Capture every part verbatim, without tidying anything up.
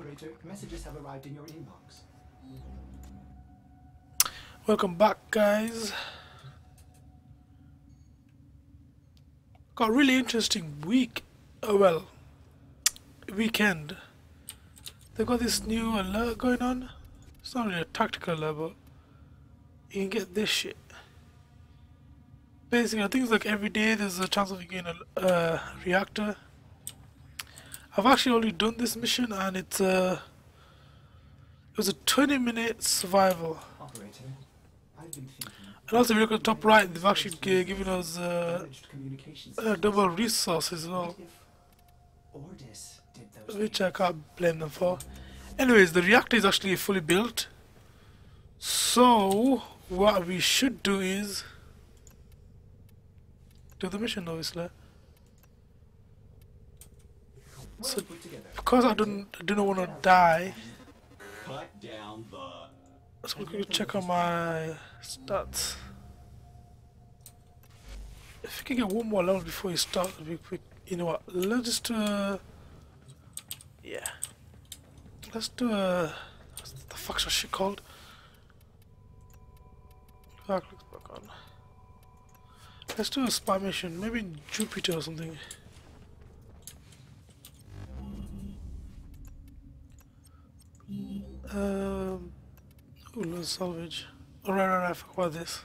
Operator, messages have arrived in your inbox. Welcome back, guys. Got a really interesting week. Oh well, weekend. They got this new alert going on. It's not really a tactical alert, but you can get this shit. Basically, I think it's like every day there's a chance of you getting a uh, reactor. I've actually already done this mission, and it's uh, it was a twenty minute survival. Operator, I've been thinking. And also, if you look at the top right, they've actually g given us uh, uh, double resources as well, which I can't blame them for. Anyways, the reactor is actually fully built. So what we should do is do the mission, obviously. So because I don't, I do not want to die. Cut down the. So we're gonna check on my stats. If you can get one more level before you start, it'll be quick. You know what? Let's just do a. Yeah. Let's do a. What the fuck's that shit called? Back, back on. Let's do a spy mission. Maybe in Jupiter or something. Um. Ooh, let's salvage. Alright, alright, I forgot about this.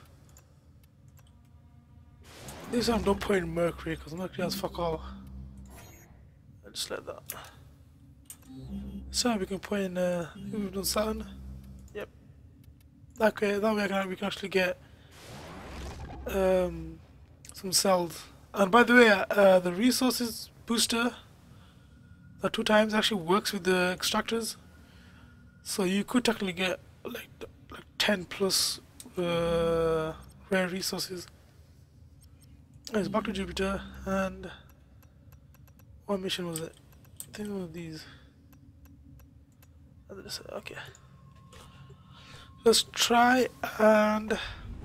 This time don't put in Mercury, because Mercury has fuck all. I'll just let that. So we can put in, uh, we've done Saturn. Yep. Okay, that way I can, we can actually get um, some cells. And by the way, uh, the resources booster, that two times actually works with the extractors. So you could technically get like like ten plus uh, rare resources. It's back to Jupiter, and what mission was it? I think one of these. Okay, let's try and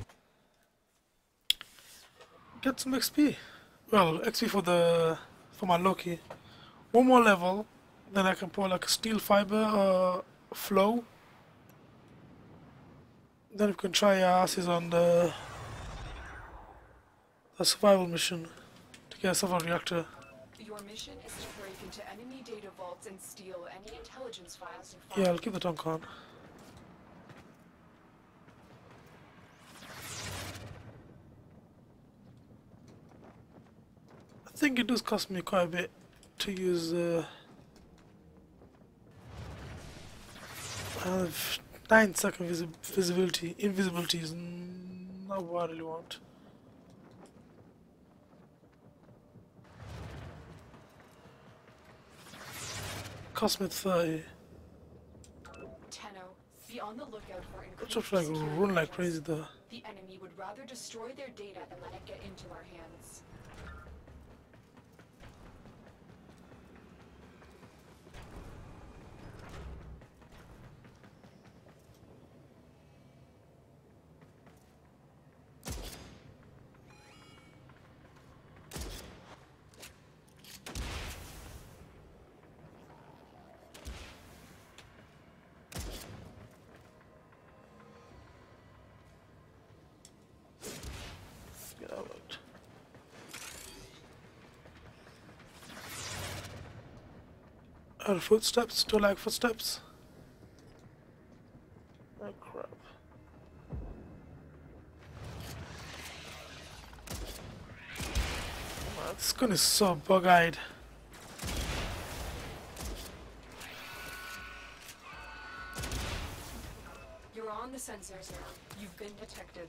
get some X P. Well, X P for the for my Loki. One more level, then I can put like a steel fiber uh, flow. Then we can try our asses on the the survival mission to get ourselves a reactor. Your mission is to break into enemy data vaults and steal any intelligence files you find. Yeah, I'll keep the tank on. I think it does cost me quite a bit to use uh, I have nine second visi visibility. Invisibility is not what I really want. Cosmetic thirty. Tenno, be on the lookout for I'm just like run like crazy though. The enemy would rather destroy their data than let it get into our hands. Get out. Are footsteps? Do I like footsteps? Oh crap. Oh, this gun is so bug-eyed. You're on the sensors now. You've been detected.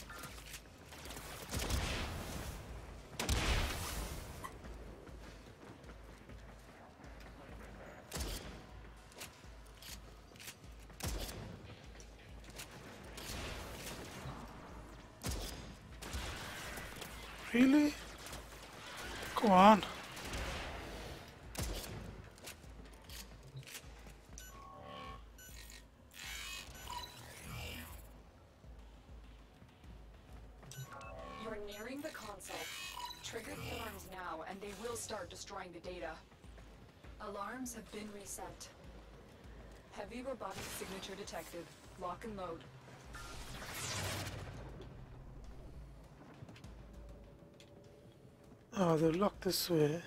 Really? Come on. You're nearing the console. Trigger the alarms now, and they will start destroying the data. Alarms have been reset. Heavy robotic signature detected. Lock and load. Oh, they're locked this way.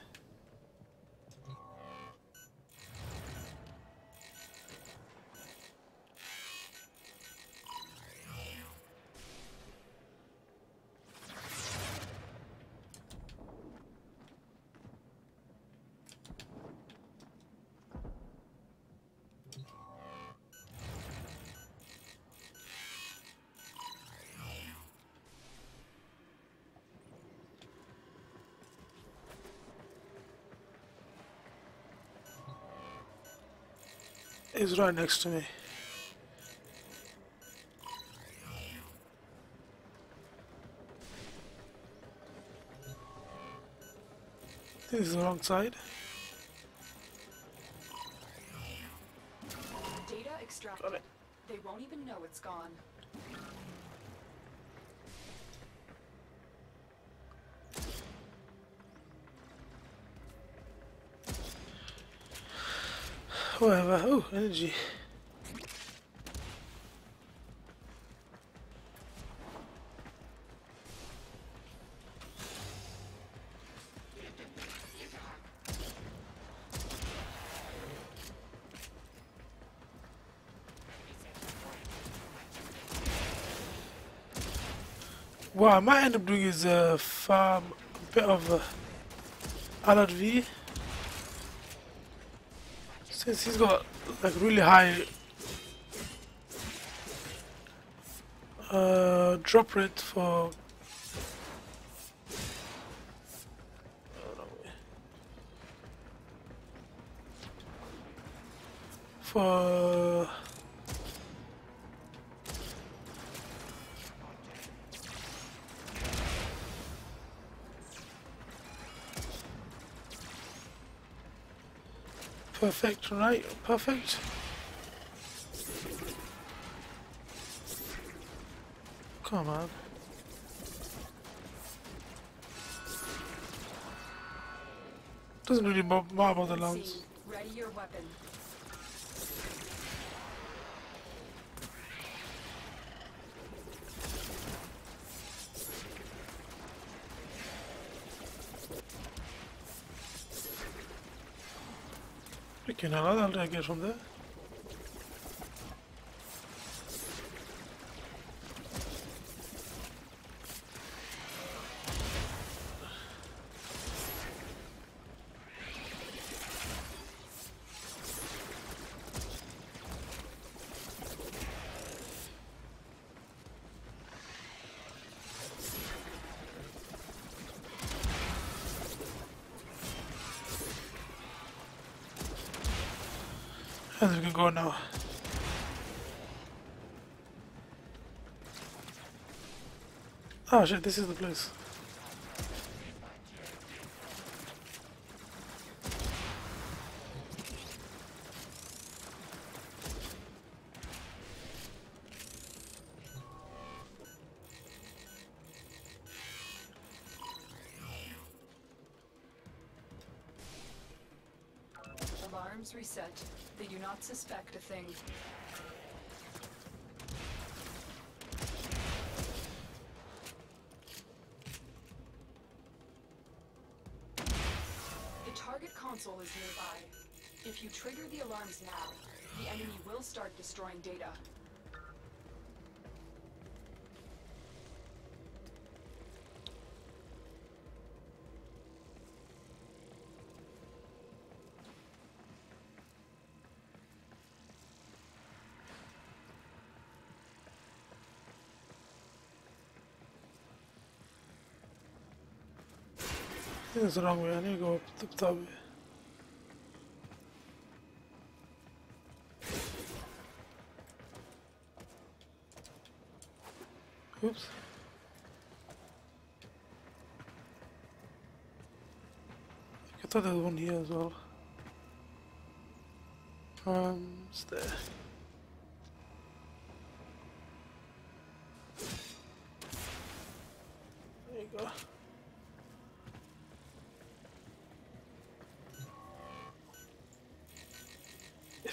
He's right next to me. This is the wrong side. Data extracted. They won't even know it's gone. Whatever. Oh, energy. What I might end up doing is uh, farm a bit of uh, Alert V. Since he's got like really high uh, drop rate for for perfect, right? Perfect. Come on. Doesn't really matter about the lungs. Ready your weapon. Freaking hell, how did I get from there? And we can go now. Oh shit, this is the place. Alarms reset. They do not suspect a thing. The target console is nearby. If you trigger the alarms now, the enemy will start destroying data. I think that's the wrong way. I need to go up the top way. Oops. I thought there was one here as well. Um, it's there. There you go.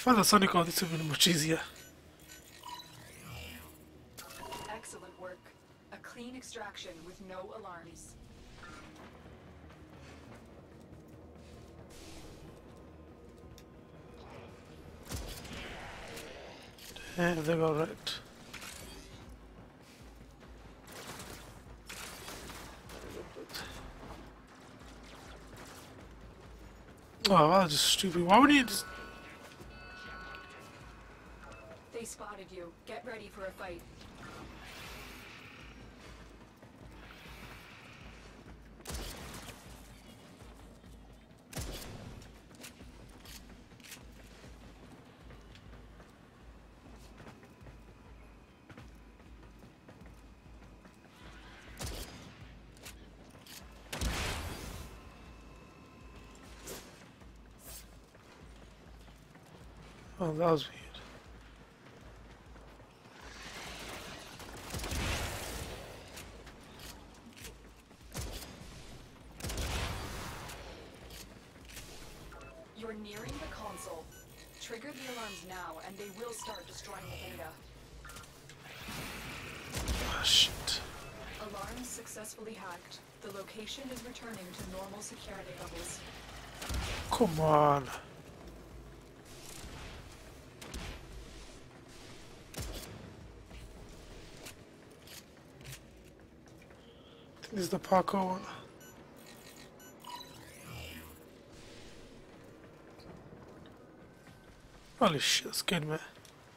If I had a Sonic, oh, this would have been much easier. Excellent work. A clean extraction with no alarms. Damn, they got right. Oh, that was just stupid. Why would you just... They spotted you. Get ready for a fight. Oh, that was weird. You're nearing the console. Trigger the alarms now, and they will start destroying the data. Oh, shit. Alarms successfully hacked. The location is returning to normal security levels. Come on. This is the parkour one. Holy shit, that's good, man.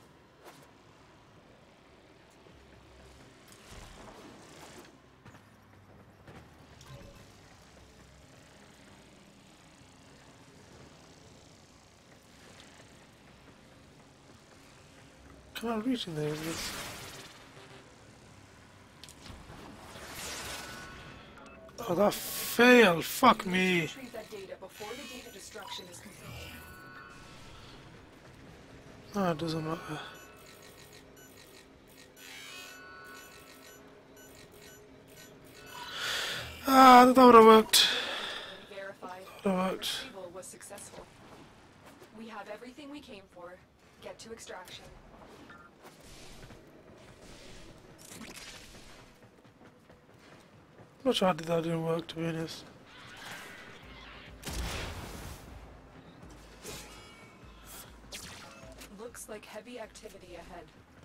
Can I reach in there? Is this? Oh, that failed. Fuck me. Retrieve that data before the data destruction is complete. No, it doesn't matter. Ah, that would have worked. Verified. That would have worked. Retrieval was successful. We have everything we came for. Get to extraction. I'm not sure how did that didn't work, to be honest. Looks like heavy activity ahead.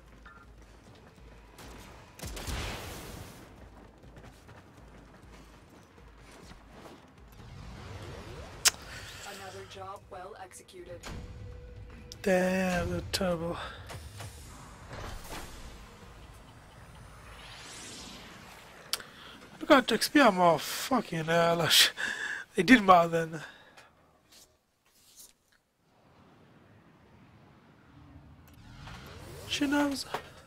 Another job well executed. Damn, they're terrible. Look at X P I'm off. Fucking hell. It didn't matter then. She knows.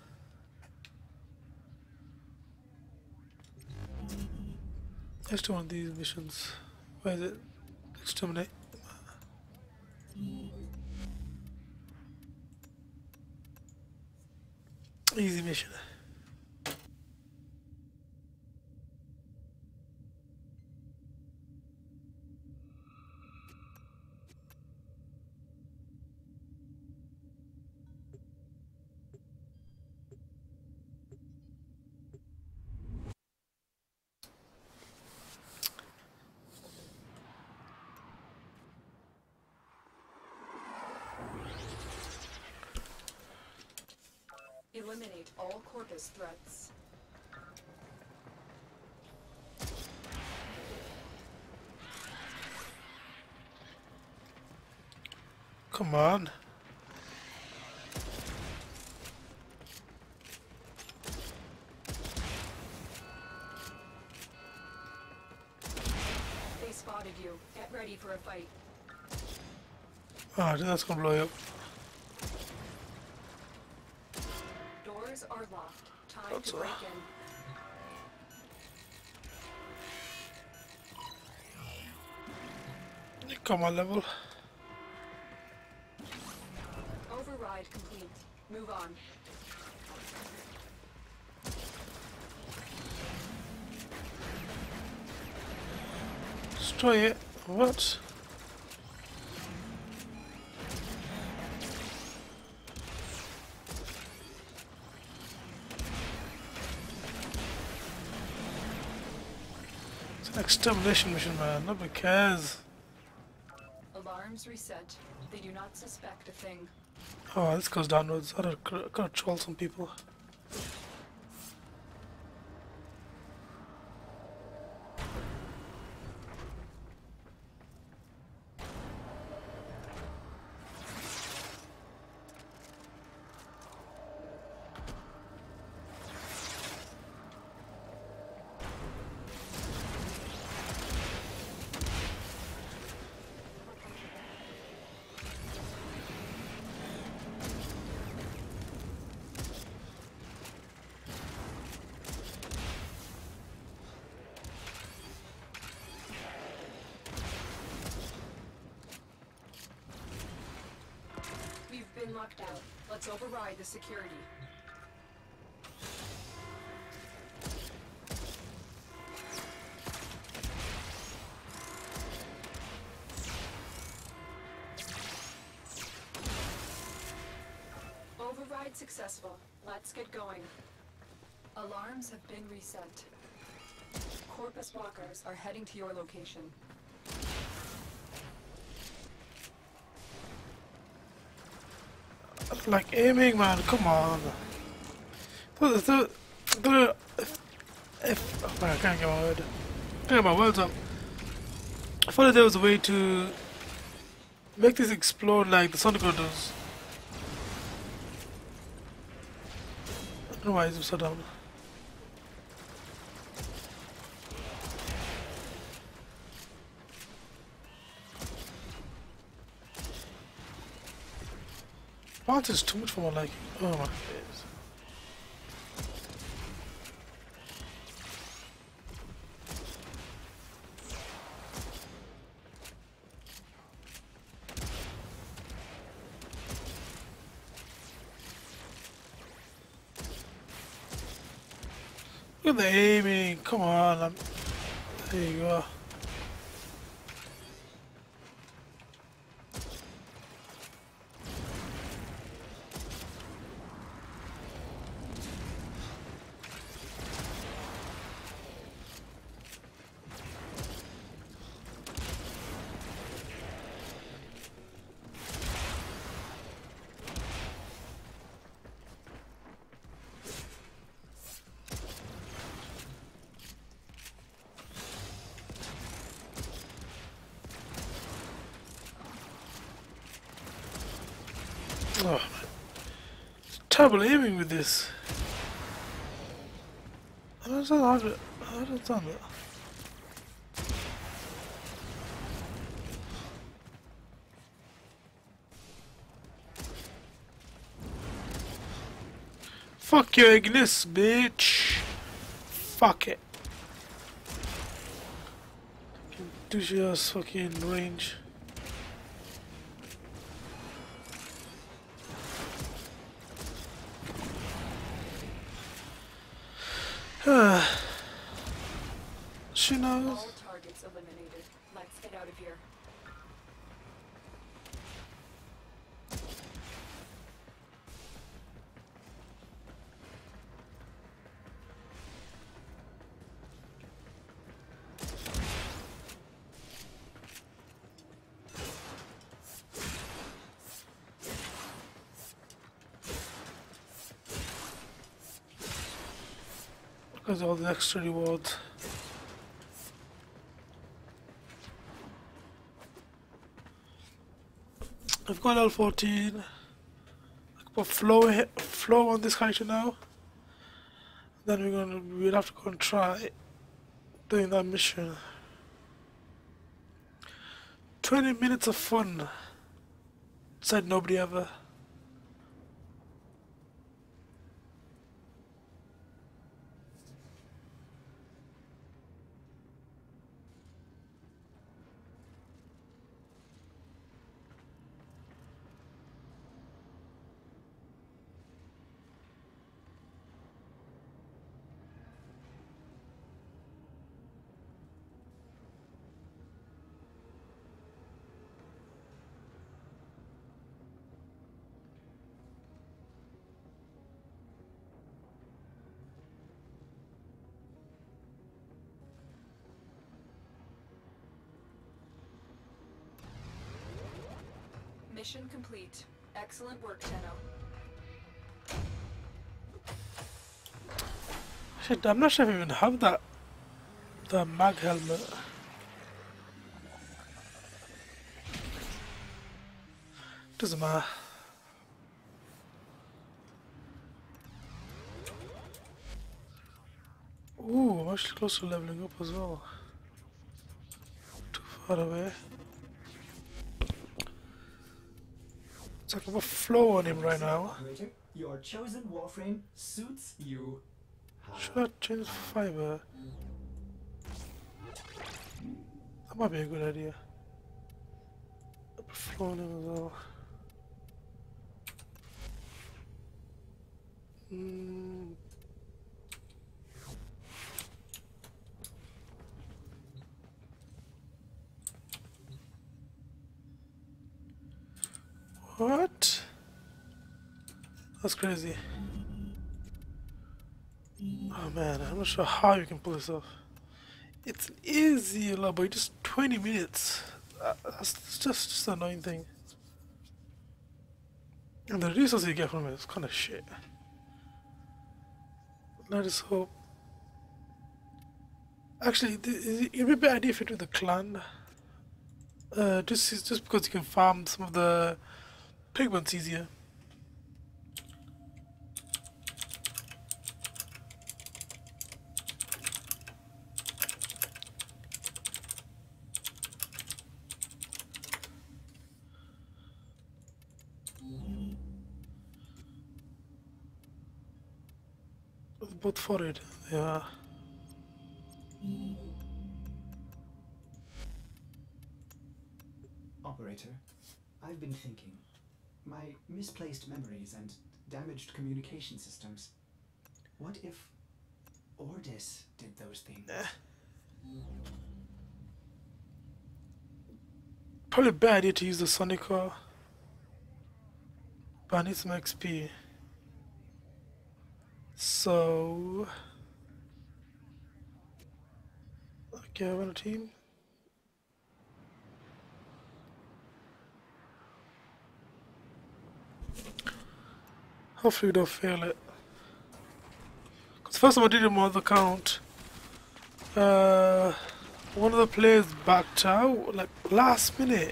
Let's do one of these missions. Where is it? Exterminate. Easy mission. Eliminate all Corpus threats. Come on. They spotted you. Get ready for a fight. Ah, oh, that's gonna blow you up. Doors are locked. Time That's to break in. You come on level. Override complete. Move on. Destroy it. What? Extermination mission, man. Nobody cares. Alarms reset. They do not suspect a thing. Oh, this goes downwards. I gotta, gotta troll some people. We've been locked out. Let's override the security. Override successful. Let's get going. Alarms have been reset. Corpus walkers are heading to your location. Like aiming, man. Come on. The, the, the, if, if oh man, I can't get my word. I can't get my words up. I thought that there was a way to make this explode like the Sonic does. I don't know why it's upside down. Bounce is too much for my liking. Oh my days. Look at the aiming. Come on. I'm, there you go. Oh, man. It's terrible aiming with this. I don't know how to. I don't know that. Fuck your Ignis, bitch. Fuck it. Do just fucking range. She knows. All targets eliminated. Let's get out of here. Because all the extra rewards. I've got L fourteen. I can put flow he flow on this character now. Then we're gonna we'll have to go and try doing that mission. Twenty minutes of fun. Said nobody ever. Mission complete. Excellent work, Tenno. Shit, I'm not sure if I even have that. The mag helmet. Doesn't matter. Ooh, I'm actually close to leveling up as well. Too far away. It's like I'm a flow on him right now. Operator, your chosen Warframe suits you. Should I change fiber? That might be a good idea. Flow on him as well. Mm. What? That's crazy. Oh man, I'm not sure how you can pull this off. It's easy, but just twenty minutes. Uh, that's just just an annoying thing. And the resources you get from it is kind of shit. Let us hope. Actually, it would be a better idea if you do the clan. Uh, just just because you can farm some of the pigments easier. Both for it, yeah. Operator, I've been thinking. My misplaced memories and damaged communication systems. What if Ordis did those things? Eh. Probably a bad idea to use the Sonic car. But I need some X P. So okay, I'm on a team. Hopefully we don't fail it. Cause first time I did it on my other account, uh, one of the players backed out like last minute,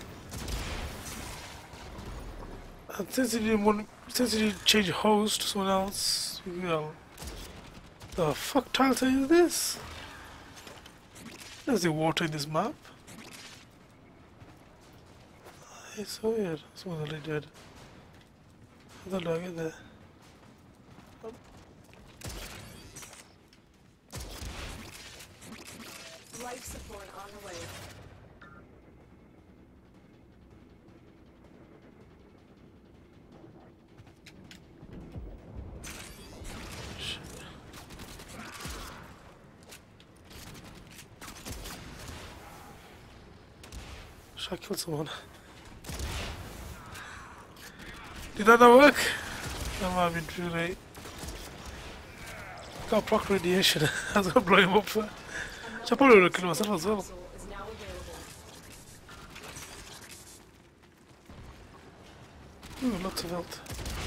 and since he didn't want, since he didn't change host to someone else, you know, the fuck title is this? There's the water in this map. It's so weird. Someone's already dead. How the hell do I get there? Life support on the way. Should I kill someone? Did that not work? That might have been too late. Got proc radiation. I was gonna blow him up. I probably would have killed myself as well. Is now available. Ooh, lots of health.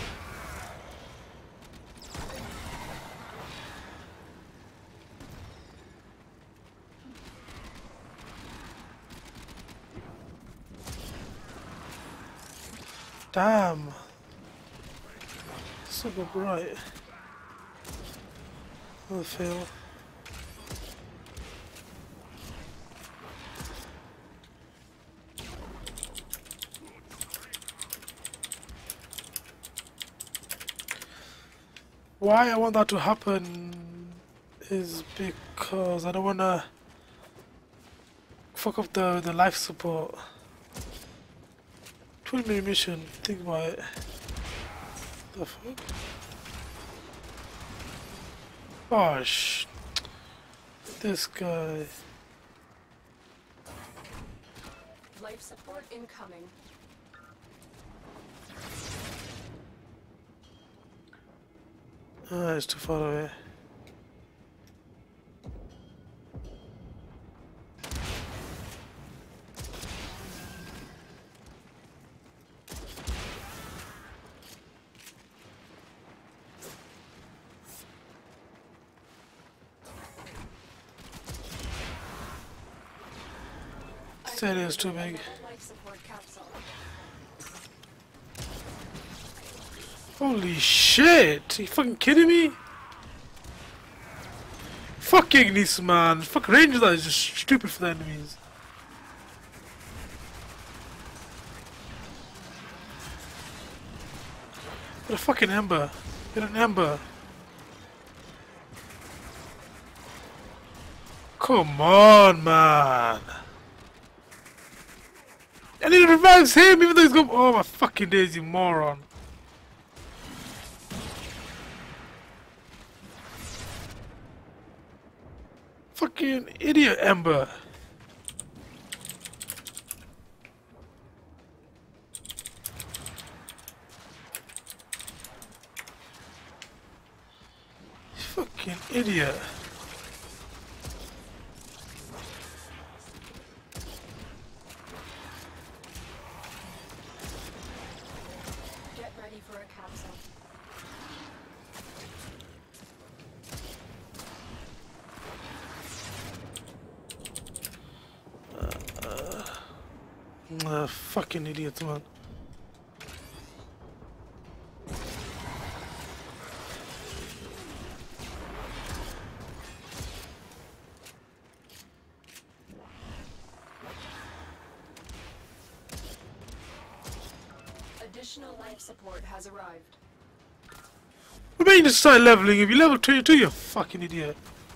Damn. Super bright. Another fail. Why I want that to happen is because I don't wanna fuck up the the life support. twenty minute mission, think about it. The fuck? Gosh. This guy. Life support incoming. Ah, it's too far away. This area is too big. life support capsule. Holy shit! Are you fucking kidding me? Fucking this man. Fuck rangers are just stupid for the enemies. Get a fucking ember. Get an ember. Come on, man. And he revives him even though he's going. Oh my fucking days, you moron. Fucking idiot, Ember. Fucking idiot. Get ready for a capsule. Uh, fucking idiot, man. Additional life support has arrived. We may just start leveling. If you level twenty-two, you fucking idiot.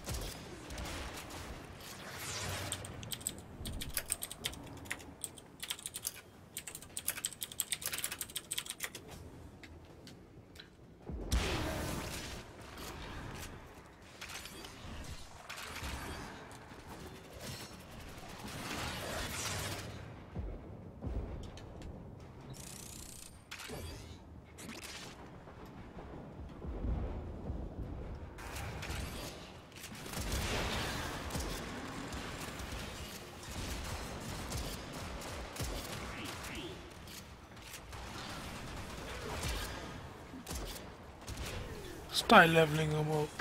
Start leveling them up.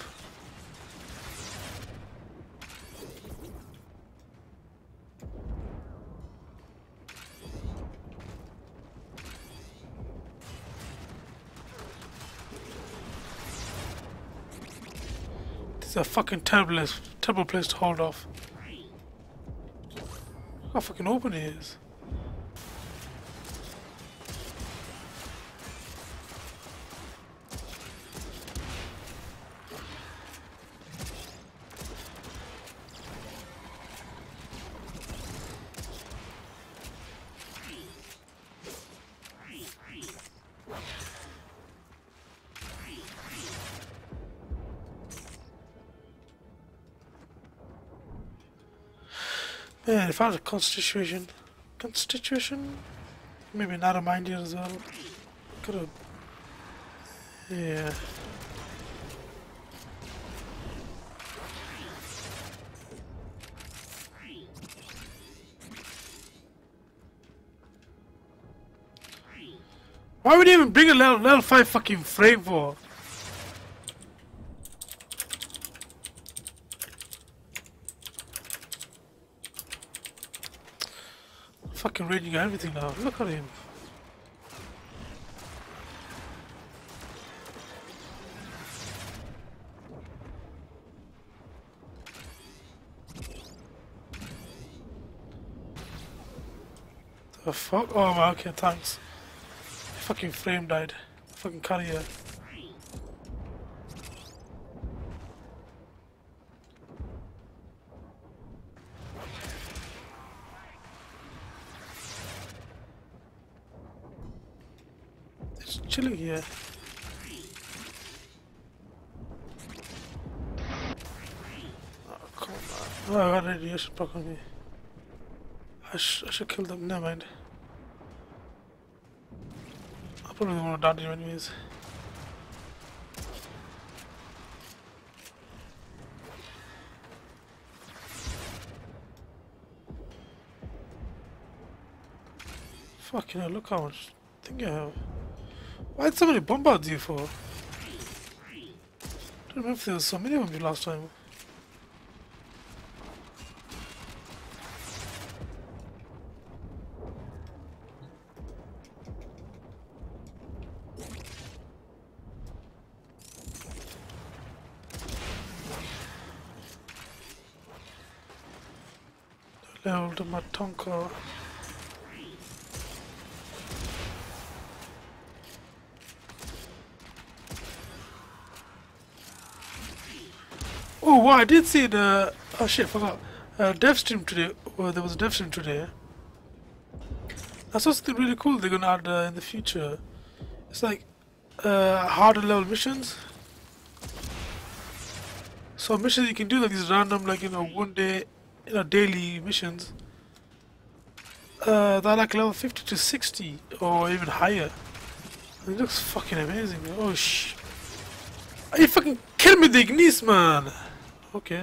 This is a fucking terrible, terrible place to hold off. Look how fucking open it is. Yeah, if I had a constitution, constitution, maybe not a mind here as well. Could have, yeah. Why would you even bring a level, level five fucking frame for? Fucking raging at everything now. Look at him. The fuck? Oh my, okay, thanks. Fucking frame died. Fucking carrier. It's chilling here. Oh, come on. Oh, I got radiation block on me. I, sh I should kill them. Never mind. I probably don't want to dodge them anyways. Fucking hell, look how much thing I have. Why did so many bombards you for? I don't remember if there was so many of them last time. Leveled my Tonka. Oh wow, I did see the oh shit, forgot. Uh, dev stream today. Well, there was a dev stream today. That's something really cool they're gonna add uh, in the future. It's like uh, harder level missions. So missions you can do like these random, like you know, one day, you know, daily missions. Uh, they're like level fifty to sixty or even higher. It looks fucking amazing. Man. Oh sh! Are you fucking kidding me, the Ignis, man? Okay.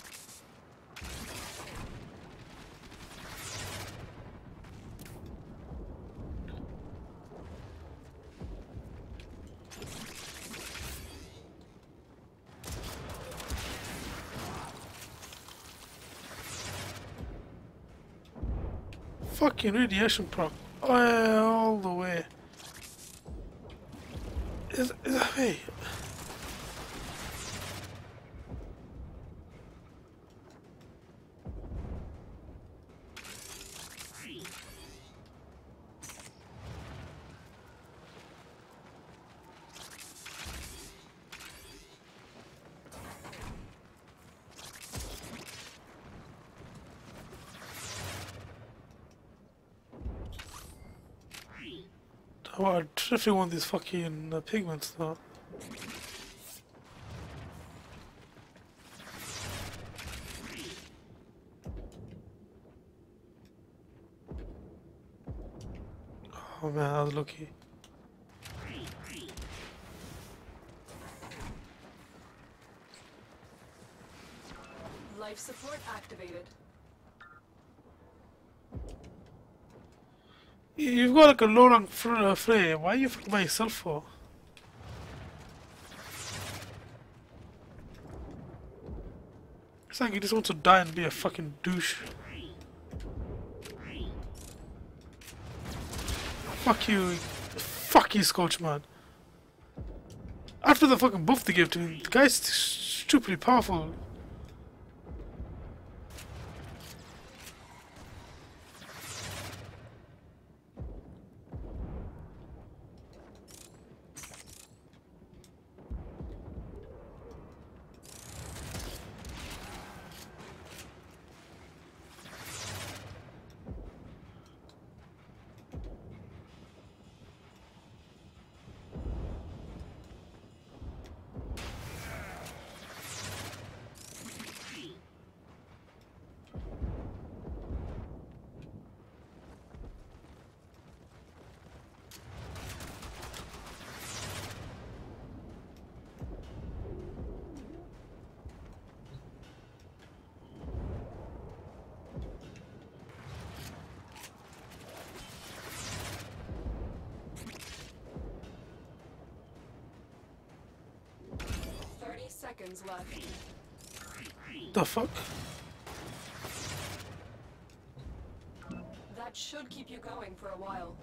Fucking radiation proc. Oh, yeah, all the way. Is, is that way? Oh, I definitely want these fucking uh, pigments though. Oh man, I was lucky. Life support activated. You've got like a low rank fr uh, fray. Why are you fucking by yourself for? It's like you just want to die and be a fucking douche. Fuck you. Fuck you, Scorch, man. After the fucking buff they gave to him, the guy's stupidly powerful. thirty seconds left. The fuck? That should keep you going for a while.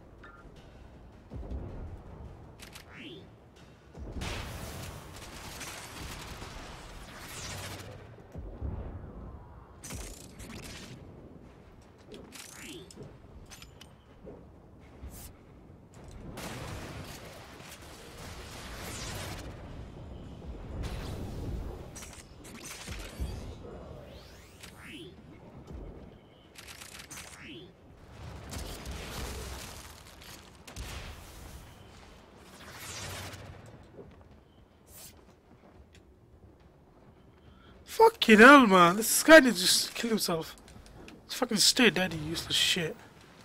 Fucking hell, man. This guy needs to just kill himself. Just fucking stay dead, you useless shit.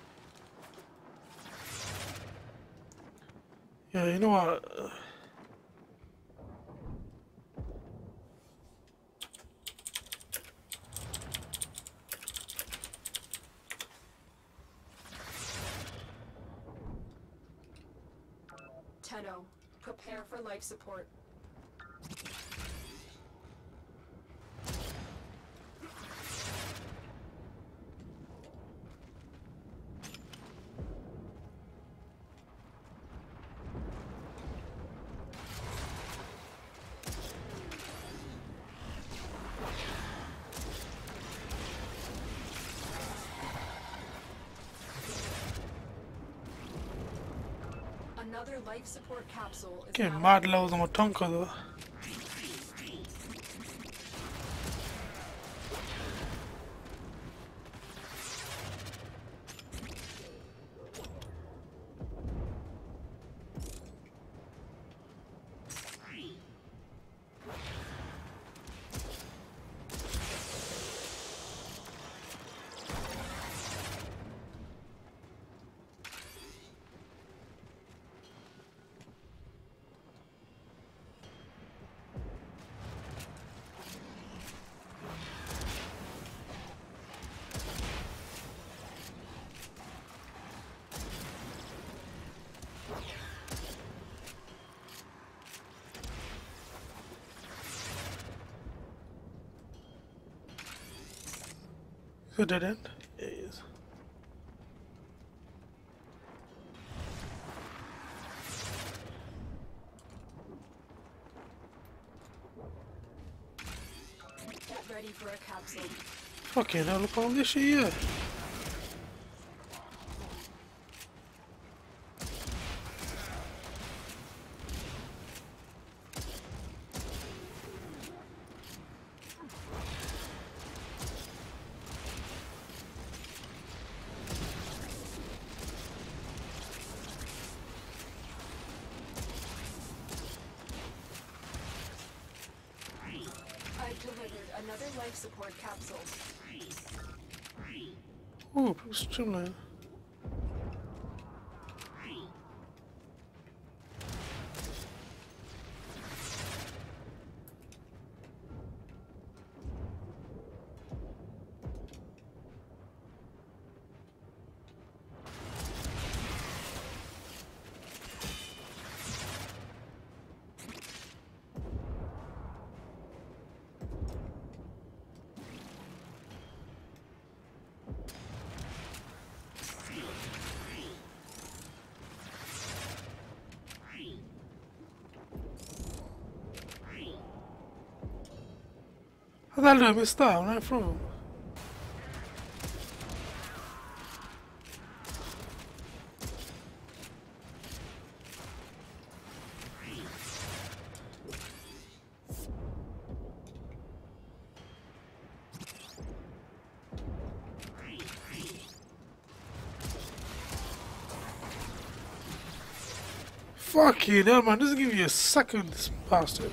Yeah, you know what? Uh, Tenno, prepare for life support. Another life support capsule is Getting now mad levels on my Tonka though. A dead end? Yeah, it is. Get ready for a capsule. Fucking hell, look at all this shit here. I've delivered another life support capsule. Ooh, streamline. How the hell did I miss that? Where am I from? Fucking hell, man. Doesn't give you a second, this bastard.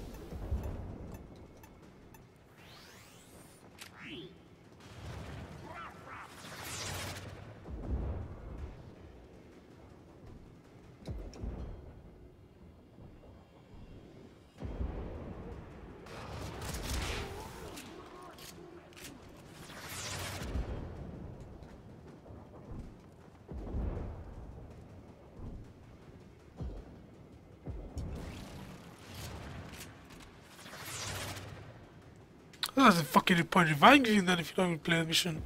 That's a fucking point of angry then if you don't even play the mission.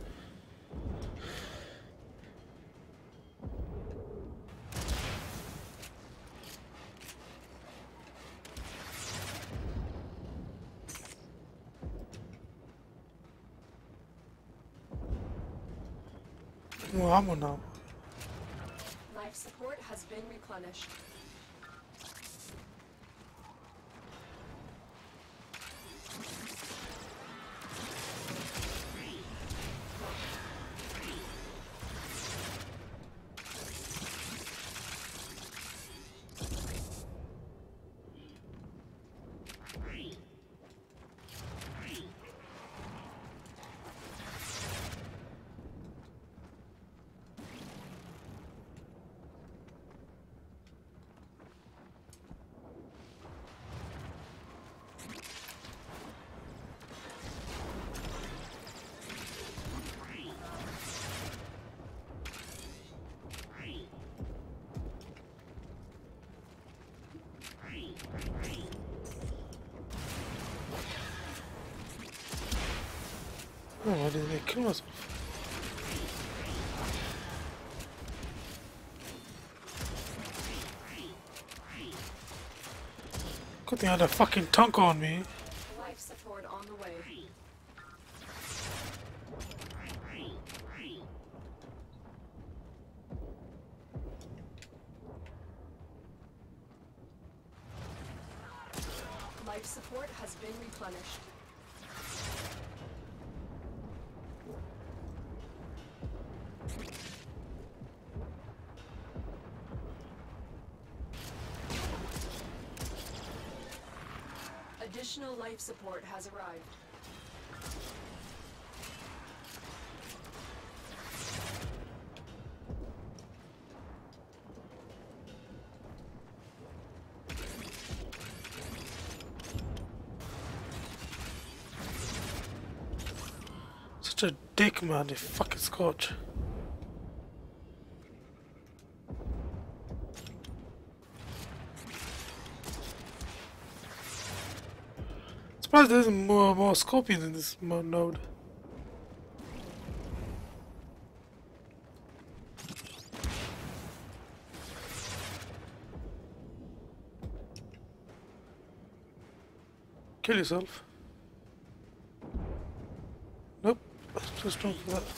Well, I'm on now. Life support has been replenished. Oh, why did they kill us? Good thing I had a fucking Tonka on me. Life support on the way. support has been replenished. Additional life support has arrived. Such a dick, man, you fucking Scotch. Surprised there isn't more, more scorpions in this mo node. Kill yourself. Nope, that's too strong for that.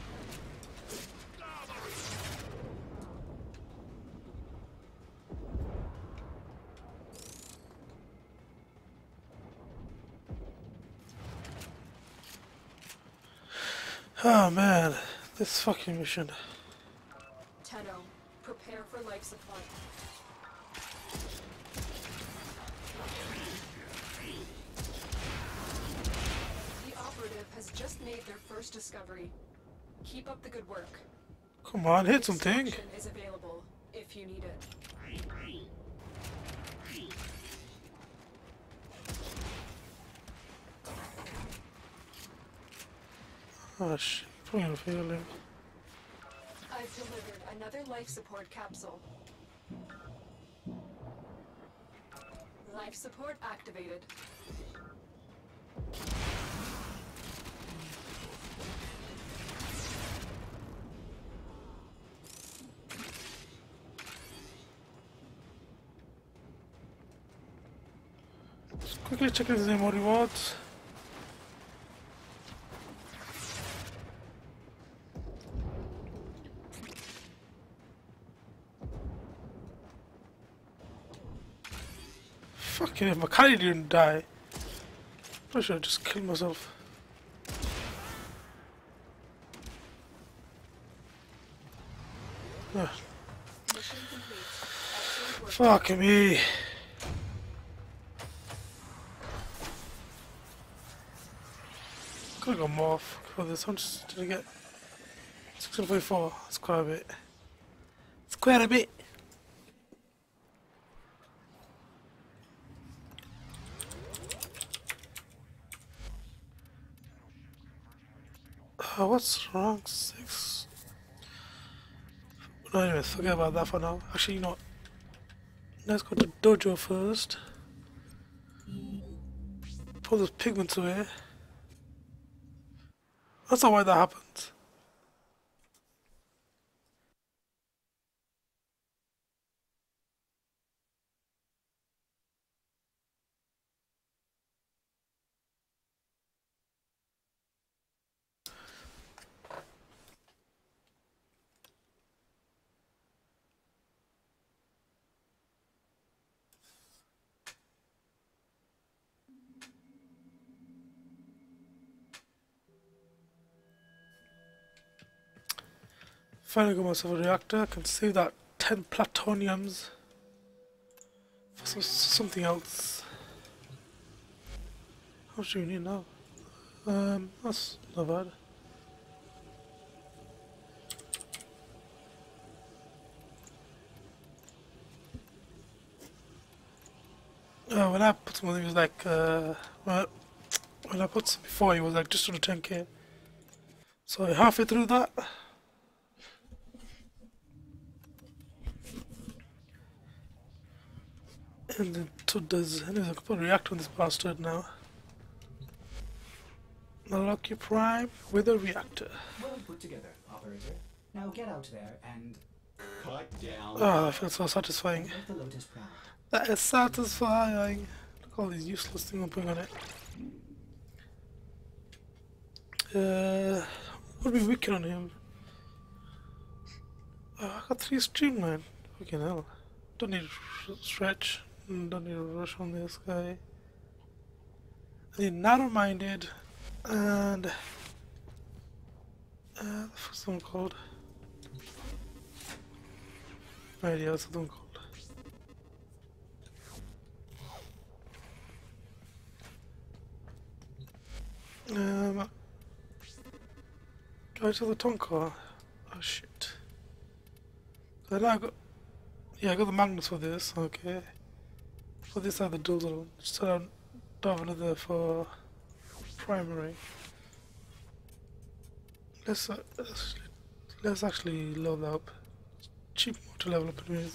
Oh man, this fucking mission. Tenno, prepare for life supply. The operative has just made their first discovery. Keep up the good work. Come on, hit something. Extraction is available if you need it. Oh shit, probably gonna fail him. I've delivered another life support capsule. Life support activated. Just quickly check if there's any more rewards. Fucking if my carry didn't die, I should have just killed myself. Ah. Mission complete. Excellent work. Fuck me. Could have gone more for this. How much did I get? six hundred forty-four. That's quite a bit. It's quite a bit. Oh, what's wrong? Six. No, anyway, forget about that for now. Actually, you know what? Let's go to dojo first. Pull those pigments away. That's not why that happens. Finally got myself a reactor. I can save that ten plutoniums for some, something else. How much do we need now? Um, that's not bad. Uh, when I put some of it was like, uh, well, when I put some before it was like just under ten K. So halfway through that. And then two does. Anyways, I can put a reactor on this bastard now. Unlock your prime with a reactor. Well put together, operator. Now get out there and Cut down. Ah, I feel so satisfying. make the Lotus proud. That is satisfying. Look at all these useless things I'm putting on it. Uh, what would be wicked on him? Oh, I got three streamline. Fucking hell. Don't need to stretch. Don't need to rush on this guy. the narrow-minded, and uh, the first one called. No idea what's the one called. Um, go to the Tonka. Oh shit. Then I got, yeah, I got the magnets for this. Okay. For this, I have the dual. So I don't have another for primary. Let's uh, let's, let's actually load that up. Cheap more to level up anyways.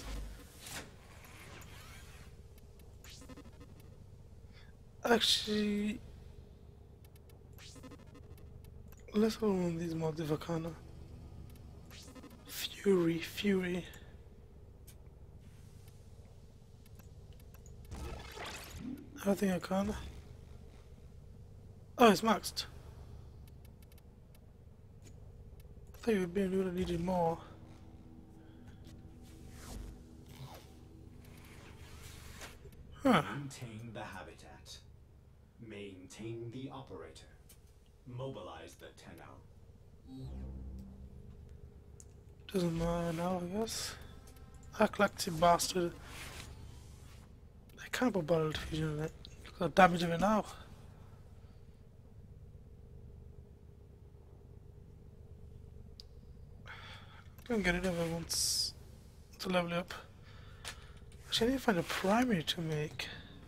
Actually, let's hold one of these mods if I can. Fury, Fury. I don't think I can. Oh, it's maxed. I thought you would be able to need it more. Huh. Maintain the habitat. Maintain the operator. Mobilize the Tenno. Doesn't matter now, I guess. Act like the bastard. I can't put barrel diffusion in it. Look at the damage of it now. Gonna get rid of it once to level it up. Actually, I need to find a primary to make.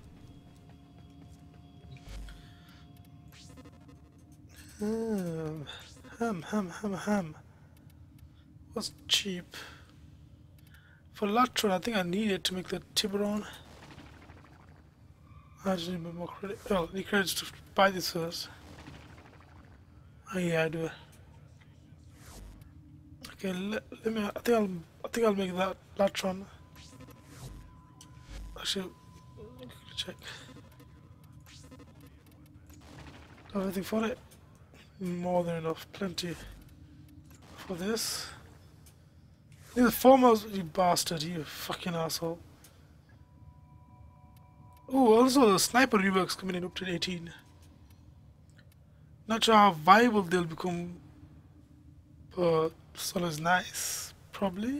Um, ham, ham, ham, ham. What's cheap? For lateral, I think I need it to make the Tiburon. I just need a bit more credit. Oh, I need credits to buy this first. Oh yeah, I do. Okay, let, let me. I think I'll. I think I'll make that Latron. Actually, check. Everything for it. More than enough. Plenty for this. You're the foremost, you bastard. You fucking asshole. Oh, also the sniper reworks coming in up to eighteen. Not sure how viable they'll become. But solo is nice, probably.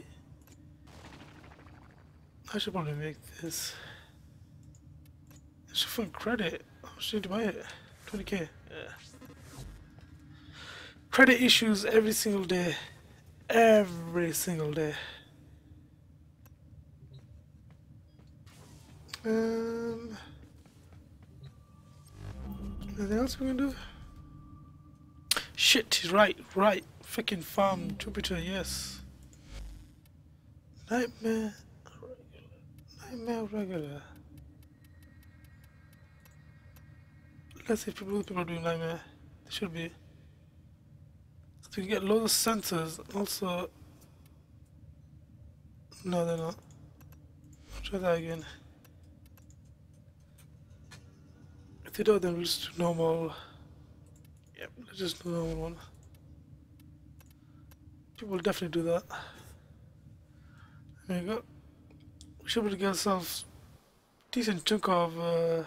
I should probably make this. I should find credit. I should need to buy it. twenty K. Yeah. Credit issues every single day. Every single day. Um. Anything else we can do? Shit, he's right, right. Freaking farm, Jupiter, yes. Nightmare, regular. Nightmare, regular. Let's see if people, people are doing nightmare. They should be. So we can get loads of sensors. Also, no, they're not. I'll try that again. If they don't, then we'll just do normal. Yep, let's just do normal one. People will definitely do that. There you go. We should be able to get ourselves a decent chunk of uh,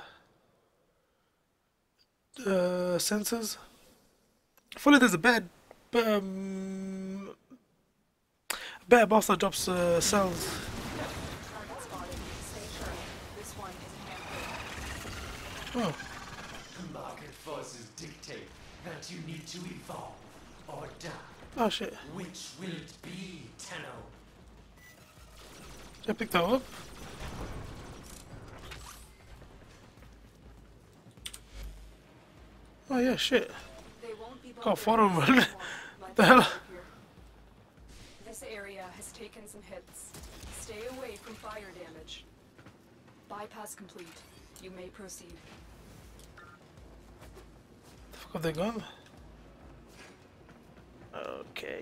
uh, sensors. Fully there's a bed, but um, a better boss that drops uh, cells. Target spotted. Stay sharp. This one is a handful. Oh. Market forces dictate that you need to evolve or die. Oh shit. Which will it be, Tenno? Did I pick that up? Oh yeah, shit. They won't be Got four of them. bothered. The hell? This area has taken some hits. Stay away from fire damage. Bypass complete. You may proceed. The fuck have they gone? Okay.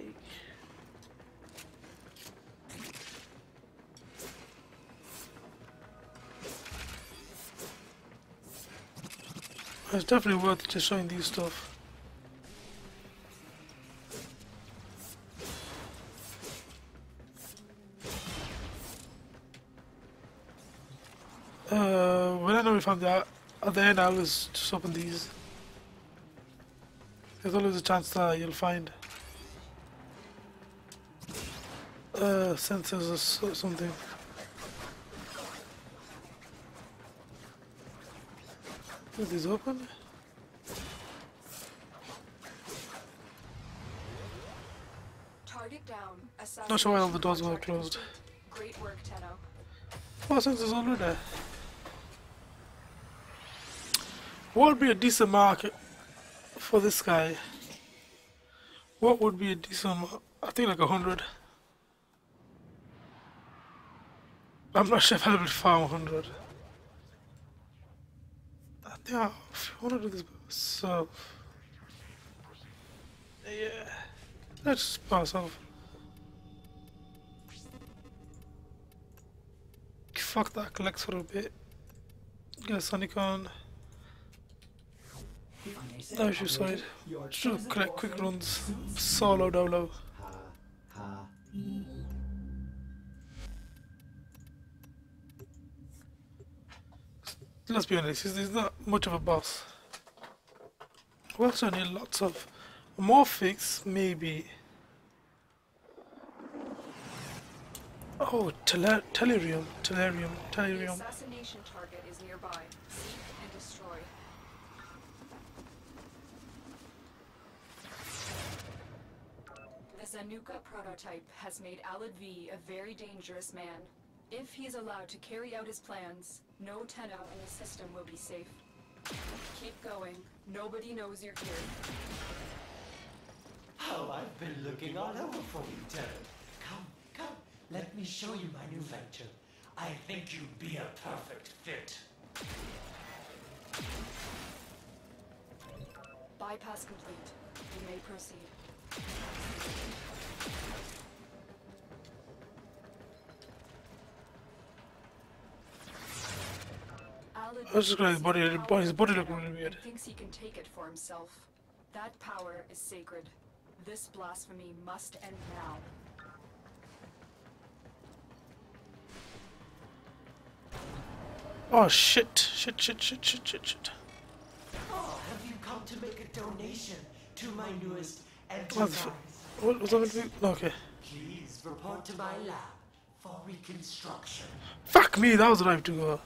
It's definitely worth just showing these stuff. Uh, when I know we found the at the end I always just open these. There's always a chance that you'll find uh, sensors or so- something. Is this open? Target down. Not sure why all the doors were closed. Great work, Tenno. Four sensors already. What would be a decent market for this guy? What would be a decent mar- I think like a hundred. I'm not sure if I'll be able to farm a hundred. I think I want to do this by myself. Yeah. Let's just by myself. Fuck that, collect for a bit. Get a Sonic on. If I may say, No issue side. your Just do chosen collect quick Warframe runs. suits Solo dolo. Ha ha. Let's be honest, he's, he's not much of a boss. We also need lots of morphics, maybe. Oh, tele Tellurium, Tellurium, The Tellurium. assassination target is nearby. Seek and destroy. The Zanuka prototype has made Alad V a very dangerous man. If he is allowed to carry out his plans, no Tenno in the system will be safe. Keep going. Nobody knows you're here. Oh, I've been looking all over for you, Tenno. Come, come, let me show you my new venture. I think you'd be a perfect fit. Bypass complete. You may proceed. Alad I was just gonna his body, his body, his body looking really and weird. thinks he can take it for himself. That power is sacred. This blasphemy must end now. Oh shit, shit, shit, shit, shit, shit, shit. Oh, have you come to make a donation to my newest What's enterprise? what was that meant to be? Okay. Please report to my lab for reconstruction. Fuck me, that was the right to go.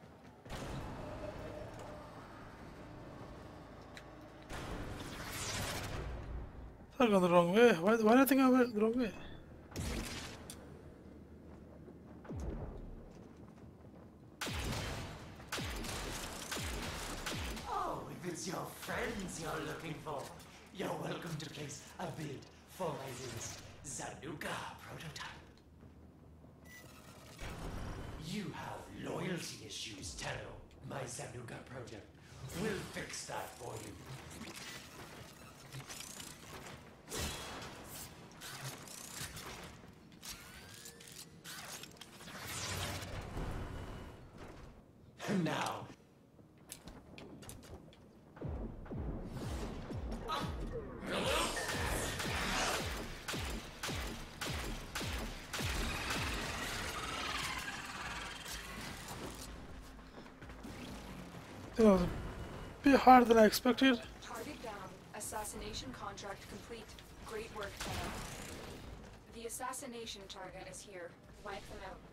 I gone the wrong way. Why, why did I think I went the wrong way? Oh, if it's your friends you're looking for, you're welcome to place a bid for my newest Zanuka prototype. You have loyalty issues, Tenno. My Zanuka project will fix that for you. Now, It was a bit harder than I expected. Target down. Assassination contract complete. Great work, Tenno. The assassination target is here. Wipe them out.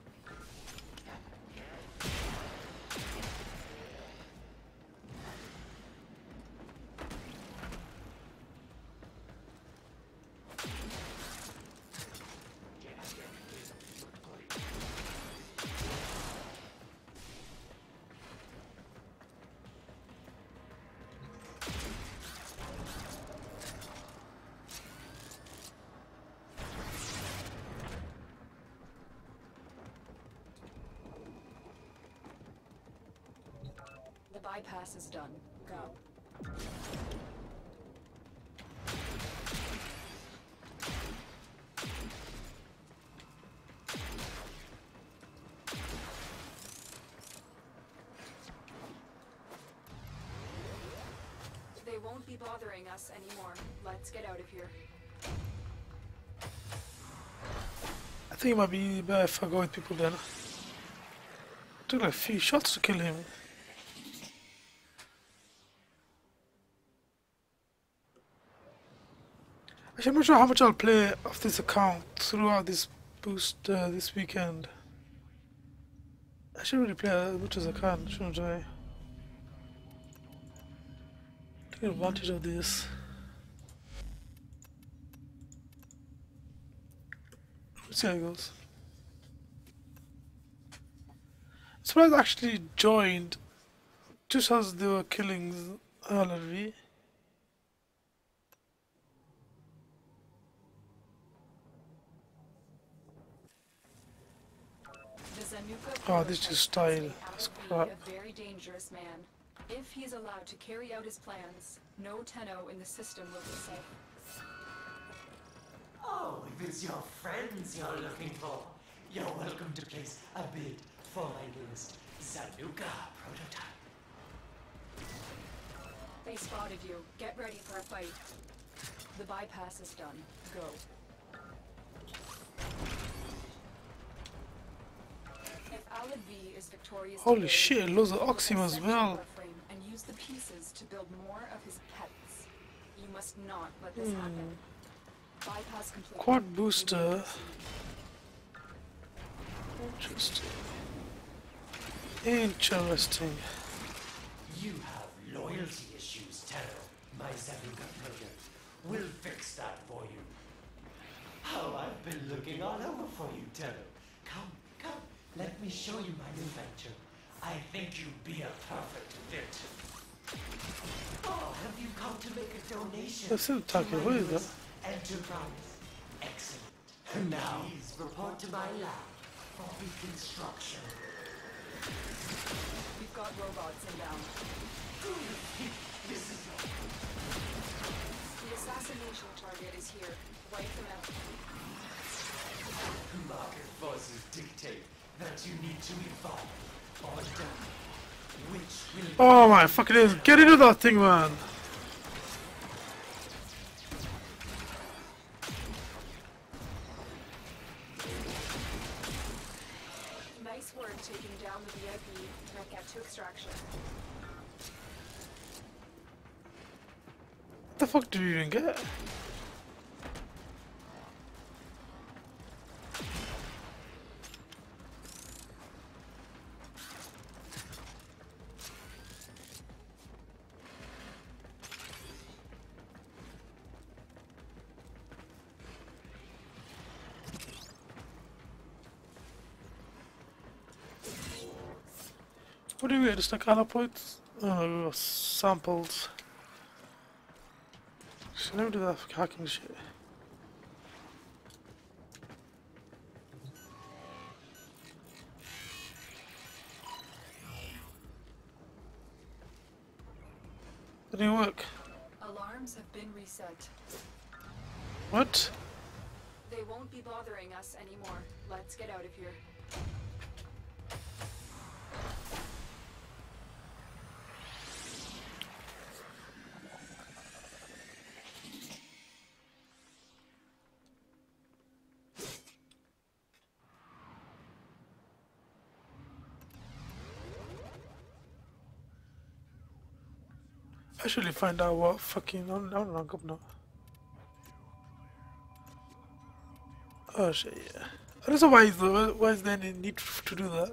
The bypass is done. Go. They won't be bothering us anymore. Let's get out of here. I think it might be better if I go with people then. Took like a few shots to kill him. Actually, I'm not sure how much I'll play of this account throughout this boost uh, this weekend. I should really play as much as I can, shouldn't I? Take advantage of this. Let's see how it goes. I'm surprised I actually joined just as they were killing L R V. Oh, this is style. That's crap. A very dangerous man. If he's allowed to carry out his plans, no Tenno in the system will be safe. Oh, if it's your friends you're looking for, you're welcome to place a bid for my newest Zanuka prototype. They spotted you. Get ready for a fight. The bypass is done. Go. If Alad V is victorious Holy today, shit, loads of he will Oxymo as ascend well. Warframe and use the pieces to build more of his pets. You must not let this happen. Bypass complete. Quad booster. Interesting. Interesting. You have loyalty issues, Tenno, my Zanuka player. We'll fix that for you. Oh, I've been looking all over for you, Tenno. Come, come, let me show you my new venture. I think you'd be a perfect fit. Oh, have you come to make a donation? That's still talking. What is that? Enterprise. Excellent. Now, please report to my lab for reconstruction. We've got robots inbound. This is The assassination target is here. Wipe them out. market forces dictate that you need to evolve or die. Which will Oh my fucking is. Get into that thing, man. Nice work taking down the V I P. Now get to extraction. What the fuck did we even get? What do we get? Just like color points? Oh, samples. So let me do that hacking shit. That didn't work. Alarms have been reset. What? They won't be bothering us anymore. Let's get out of here. I should really find out what fucking. I don't know, go now. Oh shit, yeah. I don't know why is the why is there any need to do that.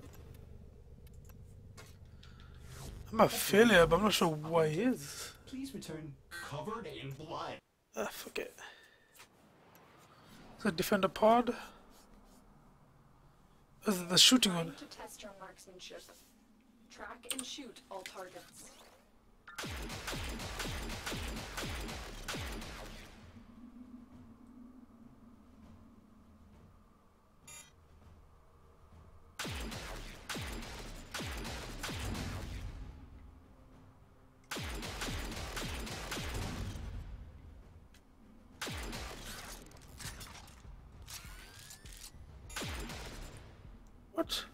I'm a failure, but I'm not sure why he is. Please return covered in blood. Ah, fuck it. So defender pod. This is the shooting Time one. to test your marksmanship. Track and shoot all targets. What?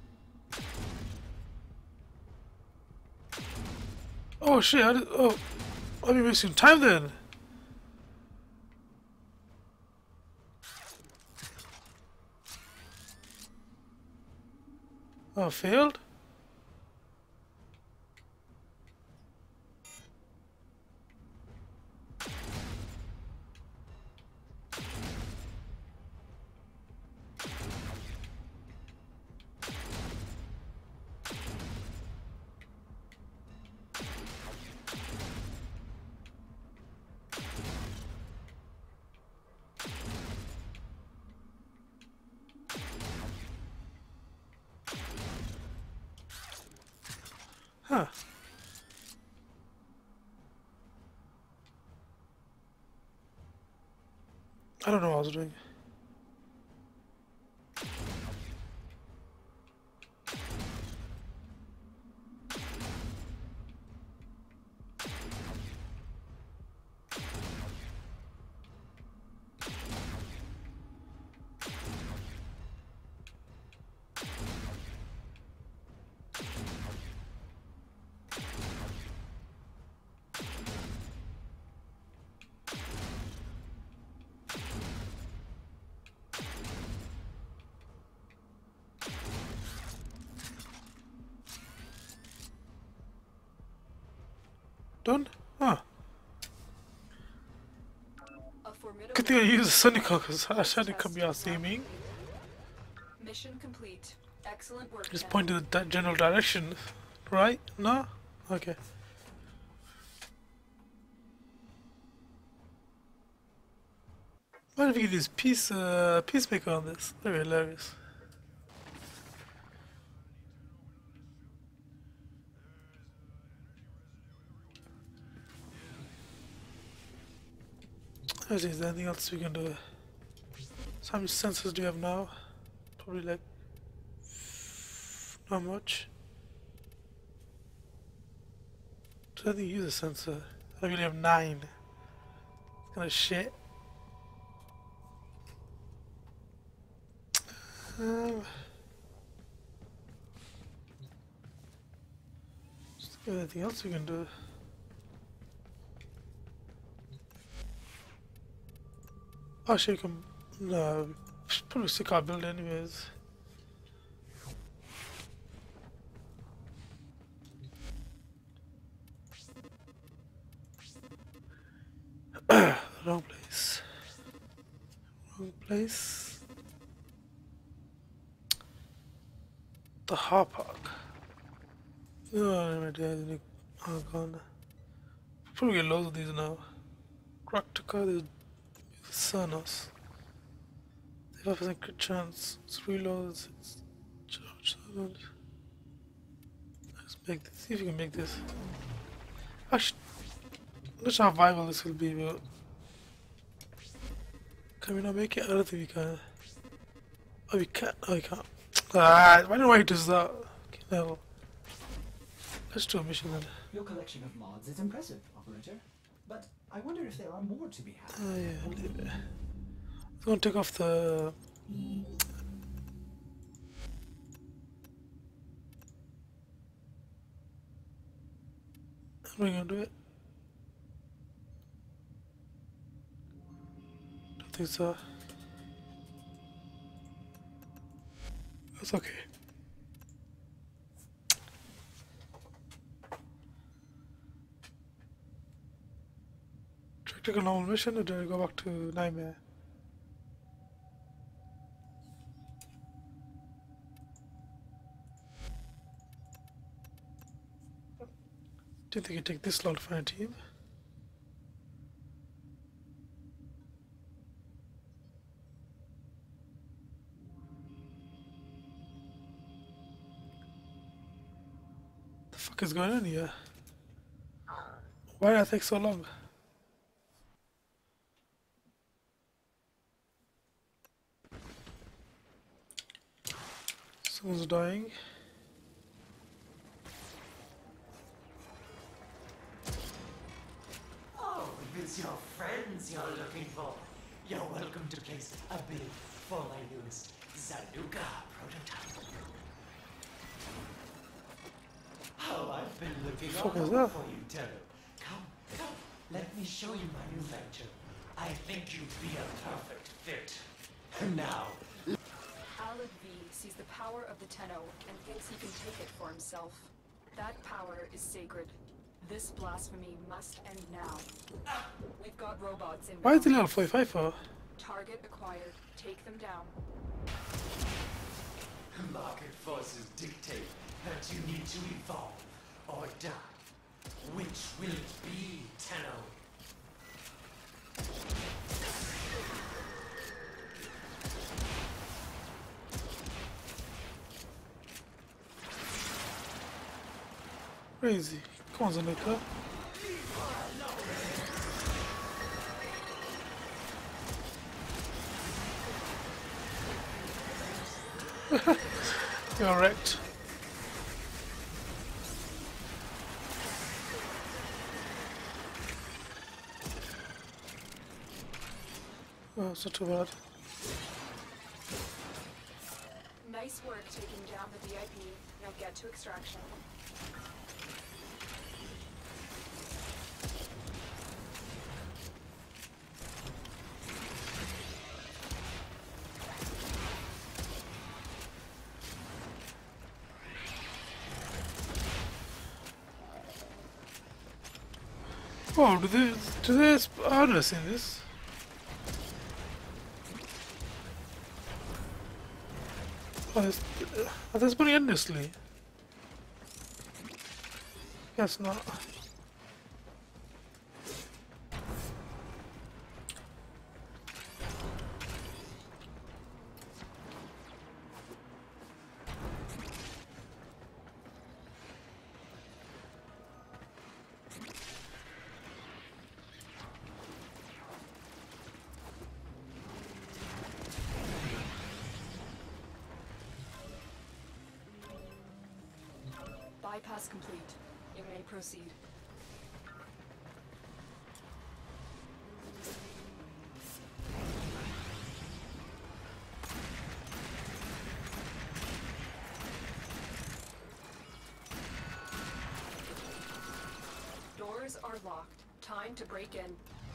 Oh shit, I did, oh, I'll be wasting time then. Oh, failed? Huh. I don't know what I was doing. Done? Huh. A formidable Good thing I use the Sonical because I test said it could be our now aiming. complete. Mission complete. Excellent work. Just Tenno. point to the di- general direction. Right? No? Okay. What if we use peace, uh, peacemaker on this? That'd be hilarious. Is there anything else we can do? So how many sensors do you have now? Probably like not much. So I think you use a sensor. I really have nine. It's kind of shit. Um, just think of anything else we can do. Actually, we can. No, we should probably stick our build anyways. Wrong place. Wrong place. The Har Park. No, my dad. Oh, gone. Probably get loads of these now. Praktika, there's Sanos. five percent crit chance. It's reloads. It's charge. Let's make this. See if we can make this. Actually, I'm not sure how viable this will be, but can we not make it? I don't think we can. Oh, we can't. Oh, we can't. Ah, why do I do that? Okay, no. Let's do a mission then. Your collection of mods is impressive, Operator. But I wonder if there are more to be had. Oh, yeah. I'll leave it. I'm gonna take off the. How are we gonna do it? Don't think so. That's okay. Should I take a normal mission or do I go back to Nightmare? Do you think I take this long to find a team? The fuck is going on here? Why did I take so long? Someone's dying. Oh, if it's your friends you're looking for, you're welcome to place a bid for my newest Zanuka prototype. Oh, I've been looking all Fuck is over that? for you, Terra. Come, come, let me show you my new venture. I think you'd be a perfect fit. Now, Alad V sees the power of the Tenno and thinks he can take it for himself. That power is sacred. This blasphemy must end now. We've got robots in. Why is the level forty-five for? Target acquired. Take them down. market forces dictate that you need to evolve or die. Which will it be, Tenno? Crazy. Come on, Zanuka. You're wrecked. Oh, it's not too bad. Nice work taking down the V I P. Now get to extraction. Oh, do they, do they have others in this? Oh, there's, oh, there's money endlessly. Guess not. Bypass complete. You may proceed. Doors are locked. Time to break in.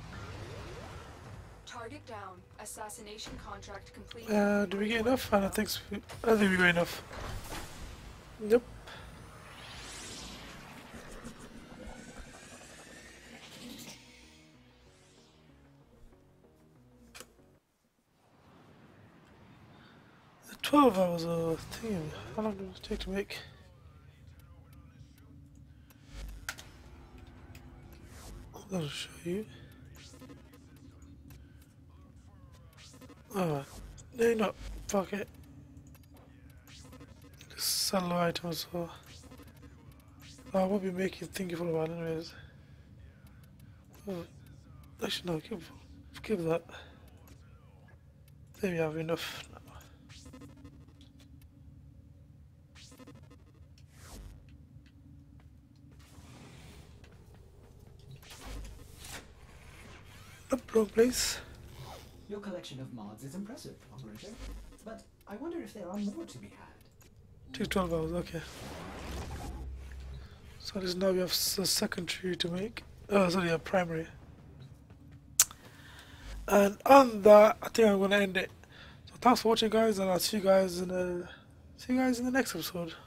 Target down. Assassination contract complete. Uh, do we get enough? I don't think so. I don't think we got enough. Nope. twelve hours of thing. How long does it take to make? That'll show you. Oh, no, not. Fuck it. Just sell the items, so. I won't be making thingy for a while, anyways. Oh, actually, no, give, give that. There we have enough. Up, wrong place. Your collection of mods is impressive, Operator. But I wonder if there are more to be had. Take twelve hours, okay. So this now we have s- a secondary to make. Oh, sorry, a primary. And on that, I think I'm gonna end it. So thanks for watching, guys, and I'll see you guys in the see you guys in the next episode.